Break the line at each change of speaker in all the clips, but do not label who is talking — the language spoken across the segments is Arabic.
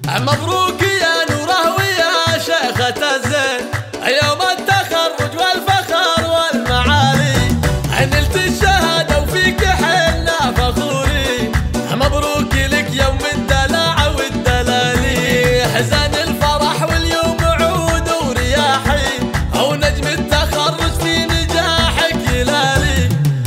مبروك يا نوره ويا شيخة الزين، يوم التخرج والفخر والمعالي، نلت الشهادة وفيك حنا فخوري. مبروك لك يوم الدلع والدلالي، حزن الفرح واليوم عود ورياحي، او نجم التخرج في نجاحك هلالي،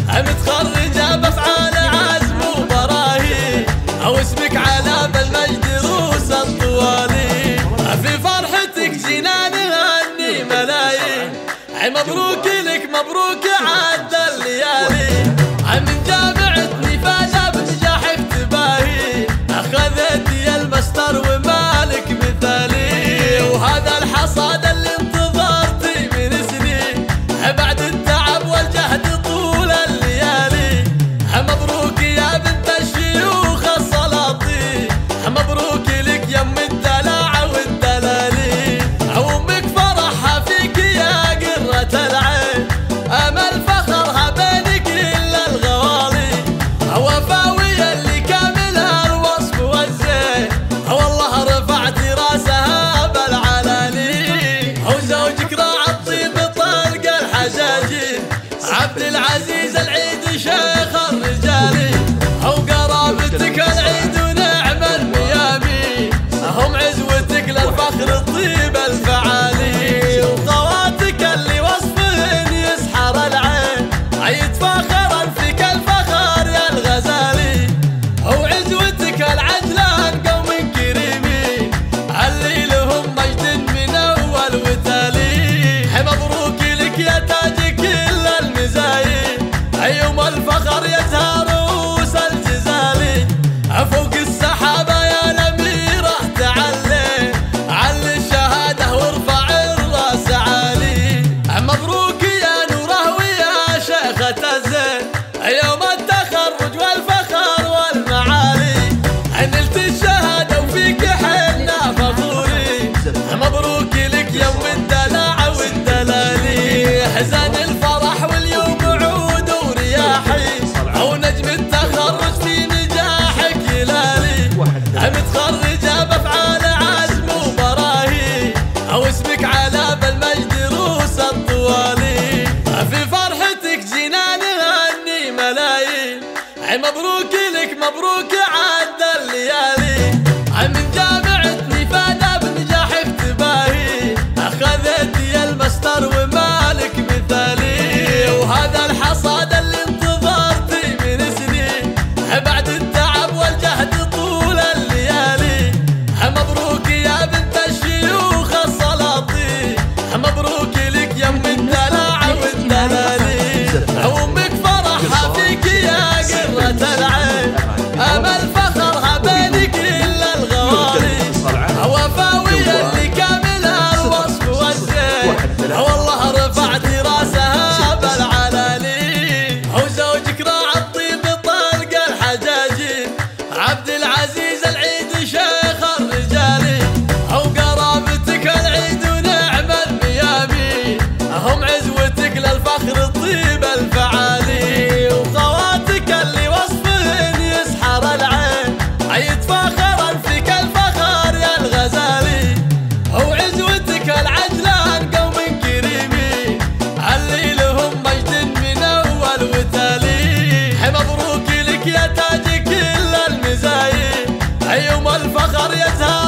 متخرجة بافعال عزم وبراهي، او اسمك على بالمجد روس الطوالي، في فرحتك جنان هني ملايين. مبروك لك مبروك عد الليالي، من جامعة نفاذة بنجاحك تباهي، اخذت يا المستر ومالك مثالي، وهذا الحصاد اللي انتظرتي من سنين، بعد التعب والجهد طول الليالي. مبروك يا بنت الشيوخ السلاطين، مبروك لك يم الدلع والدلالي، امك فرحها فيك يا قرة العين، امل فخرها بينك الا الغوالي، وفاوية اللي كاملها الوصف والزين، والله رفعت راسها بالعلالي، وزوجك راعى الطيب طلق الحجاجين، عبد العزيز العيد شيخ الرجالي، وقرابتك العيد ونعم الميامي، هم عزوتك للفخر الطيب الفعالي، وخواتك اللي وصفهن يسحر العين، يتفاخرن فيك الفخر يا الغزالي، وعزوتك العجلان قوم كريمين، اللي لهم مجد من اول وتالي. مبروك لك يا تاج كل المزايين، يوم الفخر يزهر روس الجزالي، فوق السحابة يا الأميرة تعلي، علي الشهادة وارفع الراس عالي. مبروك يا نوره ويا شيخة الزين، يوم التخرج والفخر والمعالي، نلت الشهادة وفيك حنا فخوري. مبروك لك يوم الدلع والدلالي، حزن الفرح واليوم عود ورياحي، او نجم التخرج في نجاحك هلالي، متخرجة بافعال عزم وبراهي، او اسمك على بالمجد روس الطوالي، في فرحتك جنان هني ملايين. مبروك لك مبروك عد الليالي، من جامعة نفاذة بنجاحك تباهي، اخذت يا المستر ومالك مثالي، وهذا الحصاد اللي انتظرتي من سنين، بعد التعب والجهد طول الليالي. مبروك يا بنت الشيوخ السلاطين، مبروك لك يم الدلع والدلالي، امك فرحها فيك يا قرة العين، امل فخرها بينك الا الغوالي، وفاوية اللي كاملها الوصف والزين، والله رفعت راسها بالعلالي، وزوجك راعى الطيب طلق الحجاجين، عبد العزيز العيد شيخ الرجالي، وقرابتك العيد ونعم الميامي، هم عزوتك للفخر الطيب الفعالي، وخواتك اللي وصفهن يسحر العين، يتفاخرن فيك الفخر يا الغزالي، وعزوتك العجلان قوم كريمين، اللي لهم مجد من اول وتالي. مبروك لك يا تاج كل المزايين، يوم الفخر يزهر